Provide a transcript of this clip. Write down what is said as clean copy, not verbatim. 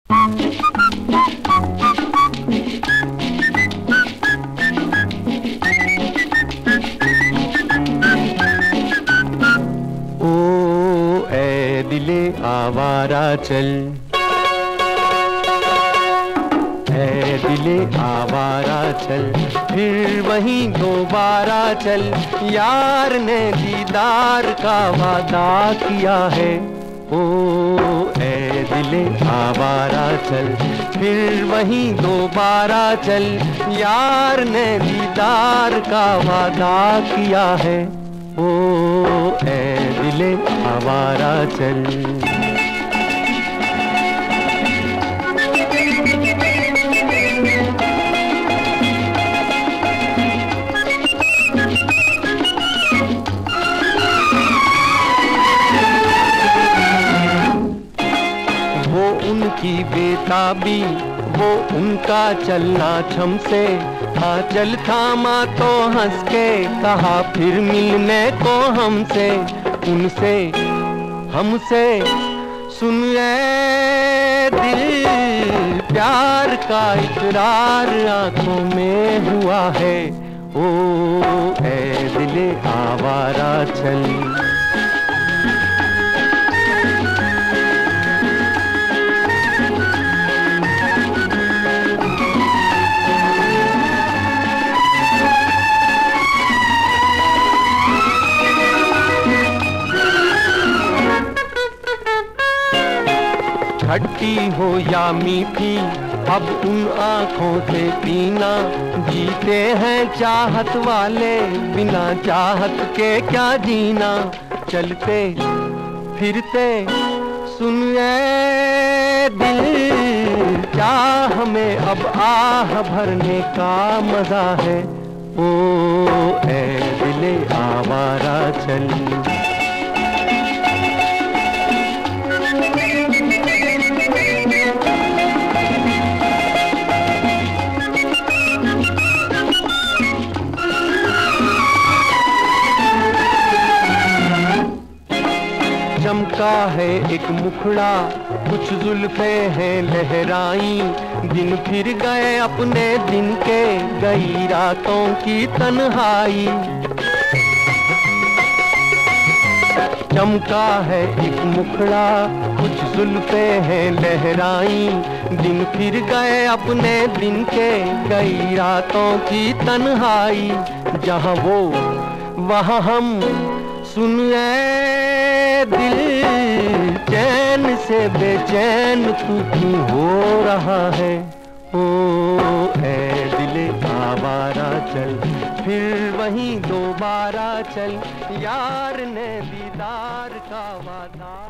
दिले आवारा चल, ऐ दिले आवारा चल, फिर वहीं दोबारा चल। यार ने दीदार का वादा किया है। ओ ऐ दिले आवारा चल, फिर वहीं दोबारा चल। यार ने दीदार का वादा किया है। ओ ऐ दिले आवारा चल। वो उनकी बेताबी, वो उनका चलना छम से। हाँ चल थामा तो हंस के कहा फिर मिलने को हमसे। उनसे हमसे सुन ए दिल, प्यार का इकरार आंखों में हुआ है। ओ ऐ दिले आवारा चल। खट्टी हो या मीठी, अब उन आँखों से पीना। जीते हैं चाहत वाले, बिना चाहत के क्या जीना। चलते फिरते सुन ए दिल, क्या हमें अब आह भरने का मजा है। ओ ऐ दिले आवारा चल। चमका है एक मुखड़ा, कुछ जुल्फे हैं लहराई। दिन फिर गए अपने दिन के, गई रातों की तन्हाई। चमका है एक मुखड़ा, कुछ जुल्फे हैं लहराई। दिन फिर गए अपने दिन के, गई रातों की तन्हाई। जहाँ वो वहाँ हम, सुन ए दिल, चैन से बेचैन तू क्यों हो रहा है। ओ ऐ दिले आवारा चल, फिर वहीं दोबारा चल। यार ने दीदार का वादा